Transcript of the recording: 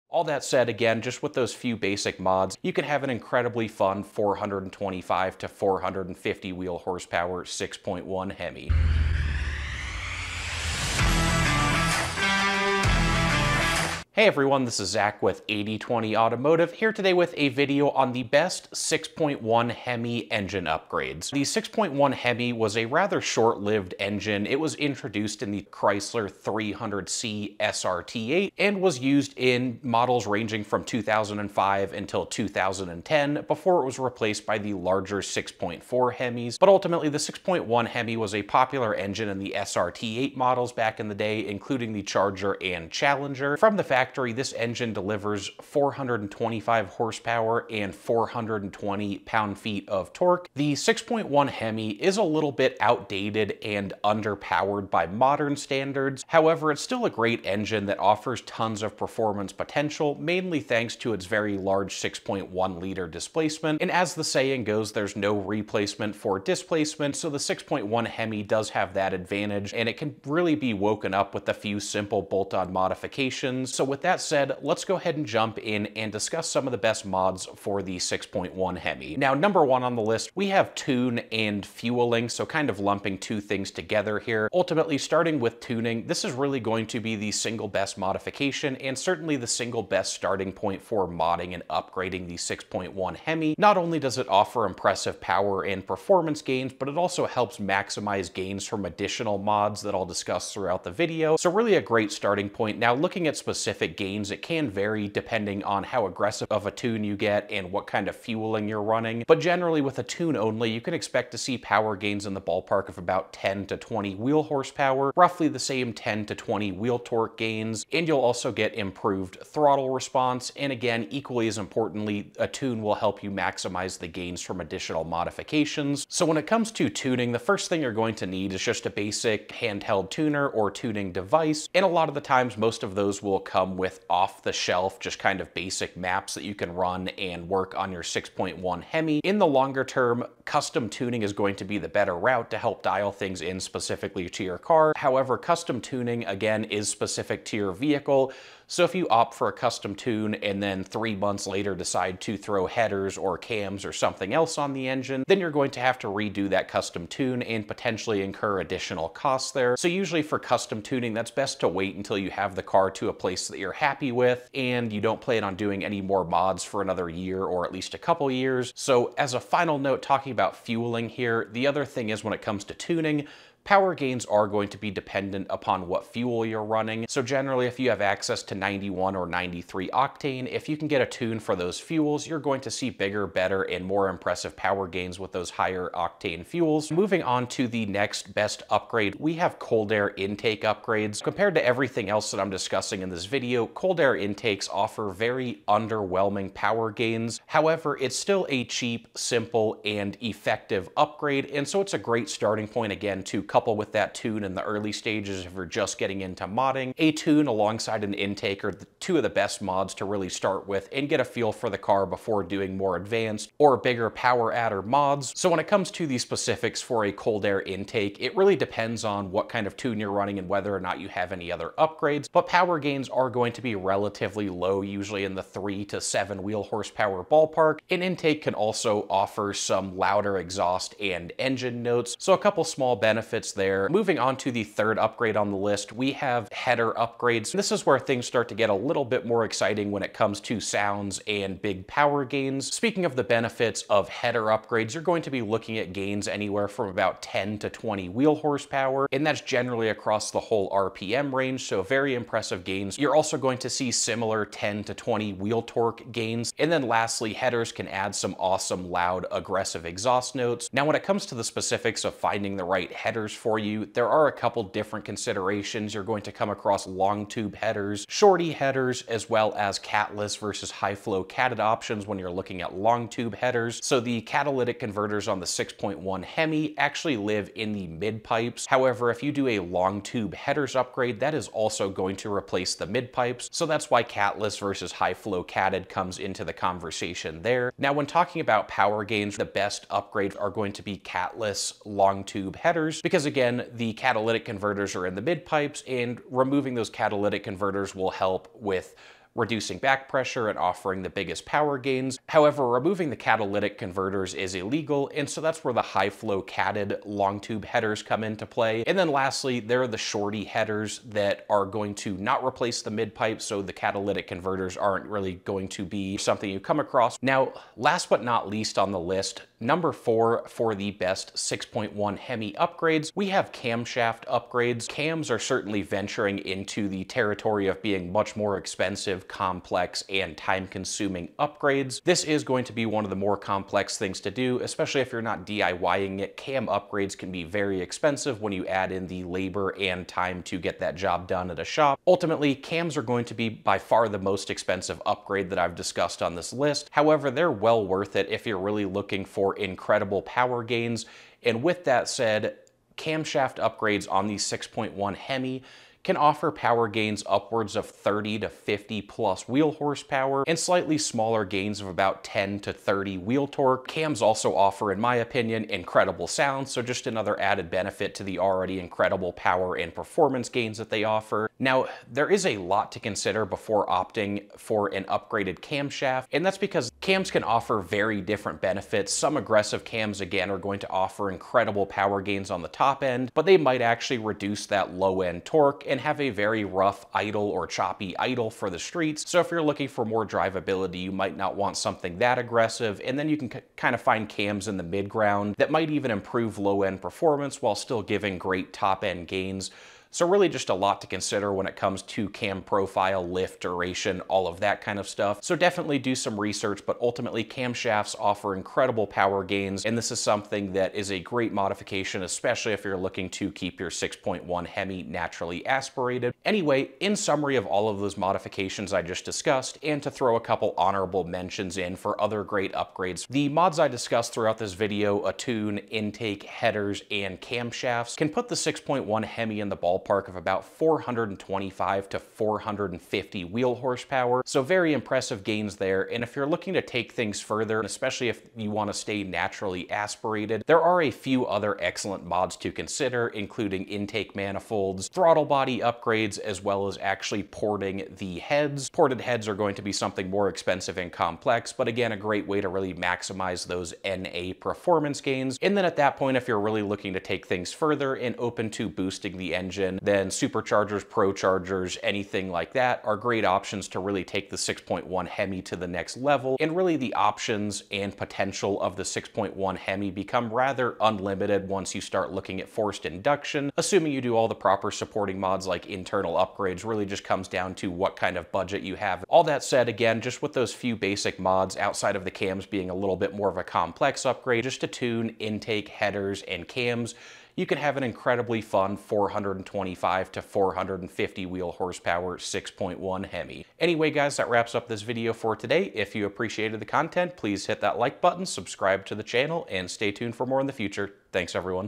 All that said, again, just with those few basic mods, you can have an incredibly fun 425 to 450 wheel horsepower 6.1 Hemi. Hey everyone, this is Zach with 8020 Automotive, here today with a video on the best 6.1 Hemi engine upgrades. The 6.1 Hemi was a rather short-lived engine. It was introduced in the Chrysler 300C SRT8 and was used in models ranging from 2005 until 2010 before it was replaced by the larger 6.4 Hemis. But ultimately, the 6.1 Hemi was a popular engine in the SRT8 models back in the day, including the Charger and Challenger. From the factory, this engine delivers 425 horsepower and 420 pound-feet of torque. The 6.1 Hemi is a little bit outdated and underpowered by modern standards. However, it's still a great engine that offers tons of performance potential, mainly thanks to its very large 6.1 liter displacement. And as the saying goes, there's no replacement for displacement, so the 6.1 Hemi does have that advantage, and it can really be woken up with a few simple bolt-on modifications. So with that said, let's go ahead and jump in and discuss some of the best mods for the 6.1 Hemi. Now, number one on the list, we have tune and fueling, so kind of lumping two things together here. Ultimately, starting with tuning, this is really going to be the single best modification and certainly the single best starting point for modding and upgrading the 6.1 Hemi. Not only does it offer impressive power and performance gains, but it also helps maximize gains from additional mods that I'll discuss throughout the video. So really a great starting point. Now, looking at specific gains, it can vary depending on how aggressive of a tune you get and what kind of fueling you're running. But generally with a tune only, you can expect to see power gains in the ballpark of about 10 to 20 wheel horsepower, roughly the same 10 to 20 wheel torque gains, and you'll also get improved throttle response. And again, equally as importantly, a tune will help you maximize the gains from additional modifications. So when it comes to tuning, the first thing you're going to need is just a basic handheld tuner or tuning device. And a lot of the times, most of those will come with off-the-shelf, just kind of basic maps that you can run and work on your 6.1 Hemi. In the longer term, custom tuning is going to be the better route to help dial things in specifically to your car. However, custom tuning, again, is specific to your vehicle. So if you opt for a custom tune and then 3 months later decide to throw headers or cams or something else on the engine, then you're going to have to redo that custom tune and potentially incur additional costs there. So usually for custom tuning, that's best to wait until you have the car to a place that you're happy with and you don't plan on doing any more mods for another year or at least a couple years. So as a final note, talking about fueling here, the other thing is when it comes to tuning, power gains are going to be dependent upon what fuel you're running. So generally, if you have access to 91 or 93 octane, if you can get a tune for those fuels, you're going to see bigger, better, and more impressive power gains with those higher octane fuels. Moving on to the next best upgrade, we have cold air intake upgrades. Compared to everything else that I'm discussing in this video, cold air intakes offer very underwhelming power gains. However, it's still a cheap, simple, and effective upgrade, and so it's a great starting point again to couple with that tune in the early stages if you're just getting into modding. A tune alongside an intake are two of the best mods to really start with and get a feel for the car before doing more advanced or bigger power adder mods. So when it comes to the specifics for a cold air intake, it really depends on what kind of tune you're running and whether or not you have any other upgrades, but power gains are going to be relatively low, usually in the 3 to 7 wheel horsepower ballpark. An intake can also offer some louder exhaust and engine notes, so a couple small benefits there. Moving on to the third upgrade on the list, we have header upgrades. This is where things start to get a little bit more exciting when it comes to sounds and big power gains. Speaking of the benefits of header upgrades, you're going to be looking at gains anywhere from about 10 to 20 wheel horsepower, and that's generally across the whole RPM range, so very impressive gains. You're also going to see similar 10 to 20 wheel torque gains. And then lastly, headers can add some awesome, loud, aggressive exhaust notes. Now, when it comes to the specifics of finding the right headers for you, there are a couple different considerations. You're going to come across long tube headers, shorty headers, as well as catless versus high flow catted options when you're looking at long tube headers. So the catalytic converters on the 6.1 Hemi actually live in the mid pipes. However, if you do a long tube headers upgrade, that is also going to replace the mid pipes. So that's why catless versus high flow catted comes into the conversation there. Now, when talking about power gains, the best upgrades are going to be catless long tube headers, because again, the catalytic converters are in the mid pipes, and removing those catalytic converters will help with reducing back pressure and offering the biggest power gains. However, removing the catalytic converters is illegal, and so that's where the high flow catted long tube headers come into play. And then lastly, there are the shorty headers that are going to not replace the mid pipe, so the catalytic converters aren't really going to be something you come across. Now, last but not least on the list, number 4 for the best 6.1 HEMI upgrades, we have camshaft upgrades. Cams are certainly venturing into the territory of being much more expensive, complex, and time-consuming upgrades. This is going to be one of the more complex things to do, especially if you're not DIYing it. Cam upgrades can be very expensive when you add in the labor and time to get that job done at a shop. Ultimately, cams are going to be by far the most expensive upgrade that I've discussed on this list. However, they're well worth it if you're really looking for incredible power gains. And with that said, camshaft upgrades on the 6.1 HEMI can offer power gains upwards of 30 to 50 plus wheel horsepower and slightly smaller gains of about 10 to 30 wheel torque. Cams also offer, in my opinion, incredible sound, so just another added benefit to the already incredible power and performance gains that they offer. Now, there is a lot to consider before opting for an upgraded camshaft, and that's because cams can offer very different benefits. Some aggressive cams, again, are going to offer incredible power gains on the top end, but they might actually reduce that low end torque and have a very rough idle or choppy idle for the streets. So if you're looking for more drivability, you might not want something that aggressive. And then you can kind of find cams in the mid ground that might even improve low end performance while still giving great top end gains. So really just a lot to consider when it comes to cam profile, lift, duration, all of that kind of stuff. So definitely do some research, but ultimately camshafts offer incredible power gains, and this is something that is a great modification, especially if you're looking to keep your 6.1 HEMI naturally aspirated. Anyway, in summary of all of those modifications I just discussed, and to throw a couple honorable mentions in for other great upgrades, the mods I discussed throughout this video, a tune, intake, headers, and camshafts, can put the 6.1 HEMI in the ballpark of about 425 to 450 wheel horsepower. So very impressive gains there. And if you're looking to take things further, especially if you want to stay naturally aspirated, there are a few other excellent mods to consider, including intake manifolds, throttle body upgrades, as well as actually porting the heads. Ported heads are going to be something more expensive and complex, but again, a great way to really maximize those NA performance gains. And then at that point, if you're really looking to take things further and open to boosting the engine, then superchargers, prochargers, anything like that are great options to really take the 6.1 HEMI to the next level. And really the options and potential of the 6.1 HEMI become rather unlimited once you start looking at forced induction. Assuming you do all the proper supporting mods like internal upgrades, really just comes down to what kind of budget you have. All that said, again, just with those few basic mods outside of the cams being a little bit more of a complex upgrade, just to tune, intake, headers, and cams, you can have an incredibly fun 425 to 450 wheel horsepower 6.1 HEMI. Anyway, guys, that wraps up this video for today. If you appreciated the content, please hit that like button, subscribe to the channel, and stay tuned for more in the future. Thanks, everyone.